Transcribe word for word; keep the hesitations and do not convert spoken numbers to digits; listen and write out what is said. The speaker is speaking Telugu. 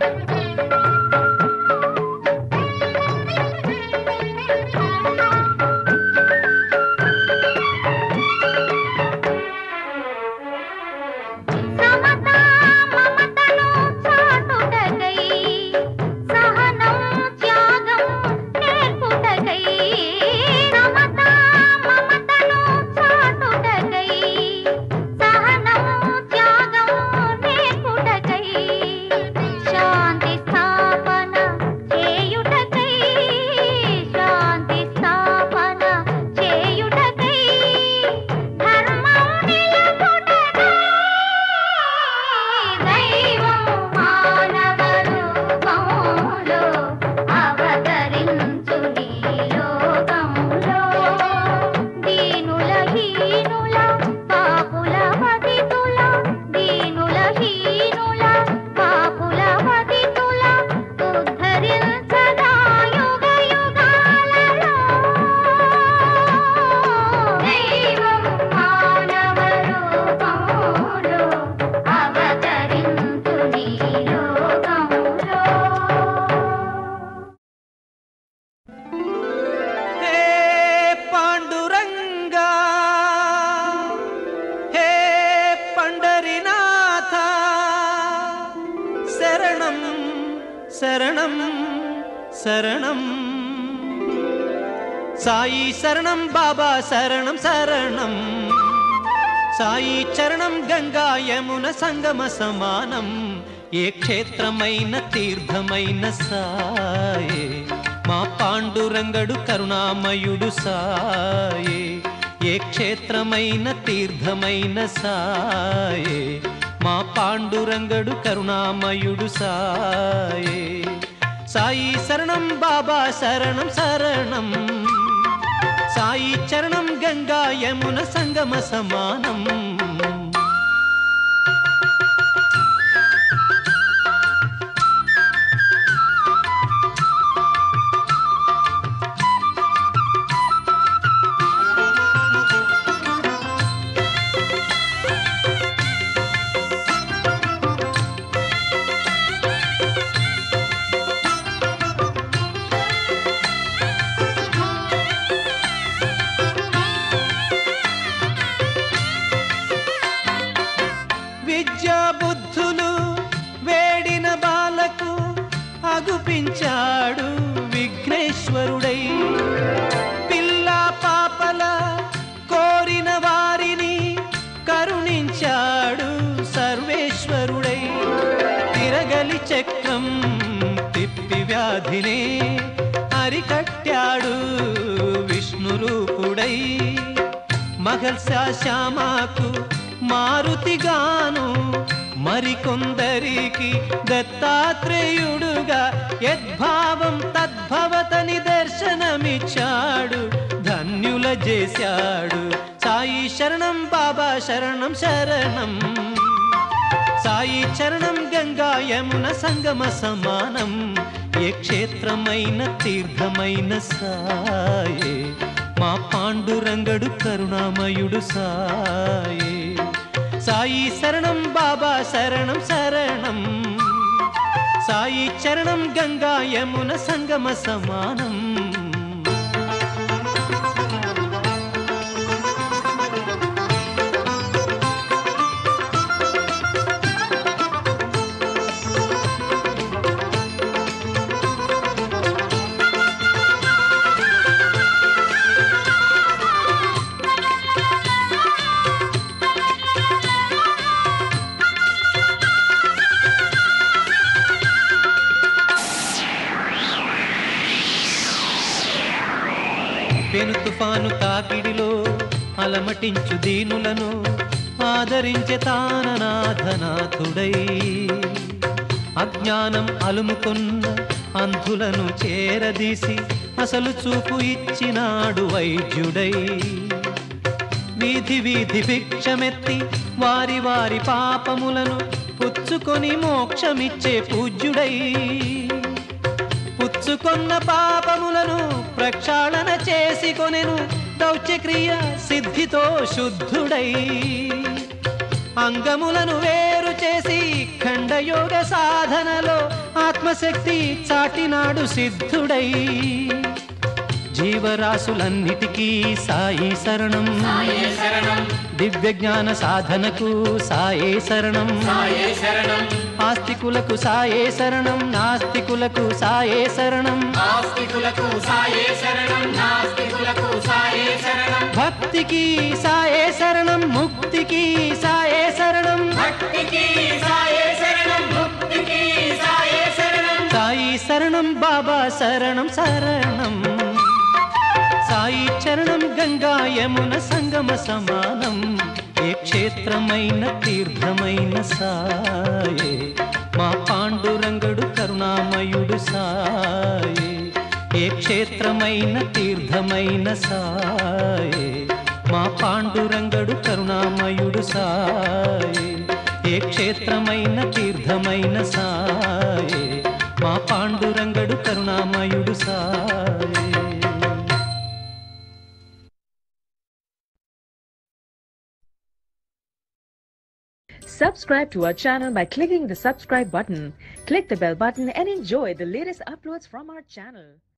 శరణం శరణం సాయి శరణం బాబా శరణం శరణం సాయి చరణం గంగా యమున సంగమ సమానం ఏ క్షేత్రమైన తీర్థమైన సాయే మా పాండురంగడు కరుణామయుడు సాయే ఏ క్షేత్రమైన తీర్థమైన సాయే మా పాండురంగడు కరుణామయుడు సాయే సాయి శరణం బాబా శరణం శరణం సాయి చరణం గంగా యమున సంగమ సమానం బుద్ధులు వేడిన బాలకు అగుపించాడు విఘ్నేశ్వరుడై పిల్ల పాపల కోరిన వారిని కరుణించాడు సర్వేశ్వరుడై తిరగలి చక్రం తిప్పి వ్యాధినే అరికట్టాడు విష్ణు రూపుడై మహల్సా శ్యామాకు మారుతిగాను మరికొందరికి దత్తాత్రేయుడుగా యద్భావం తద్భవతని దర్శనమిచ్చాడు ధన్యుల చేశాడు సాయి శరణం బాబా శరణం శరణం సాయి చరణం గంగా యమున సంగమ సమానం ఏ క్షేత్రమైన తీర్థమైన సాయే మా పాండురంగడు కరుణామయుడు సాయే సాయి శరణం బాబా శరణం శరణం సాయి చరణం గంగా యమున సంగమ సమానం పెను తుఫాను తాకిడిలో అలమటించు దీనులను ఆదరించే తాననాథనాథుడై అజ్ఞానం అలుముకొన్న అంధులను చేరదీసి అసలు చూపు ఇచ్చినాడు వైద్యుడై వీధి వీధి భిక్షమెత్తి వారి వారి పాపములను పుచ్చుకొని మోక్షమిచ్చే పూజ్యుడై పుచ్చుకొన్న పాపములను ప్రక్షాళన చేసి కొనెను దౌత్యక్రియ సిద్ధితో శుద్ధుడై అంగములను వేరు చేసి ఖండయోగ సాధనలో ఆత్మశక్తి చాటినాడు సిద్ధుడై జీవరాశులన్నిటికీ సాయి శరణం దివ్య జ్ఞాన సాధనకు సాయే శరణం ఆస్తికులకు సాయే శరణం నాస్తికులకు సాయే శరణం భక్తికి సాయే శరణం ముక్తికి సాయే శరణం సాయి శరణం బాబా శరణం శరణం సాయి చరణం గంగా యమున సంగమ సమానం ఏ క్షేత్రమైన తీర్థమైన సాయే మా పాండురంగడు కరుణామయుడు సాయే ఏ క్షేత్రమైన తీర్థమైన సాయే మా పాండురంగడు కరుణామయుడు సాయే ఏ క్షేత్రమైన తీర్థమైన సాయే మా పాండురంగడు కరుణామయుడు సాయే. Subscribe to our channel by clicking the subscribe button. Click the bell button and enjoy the latest uploads from our channel.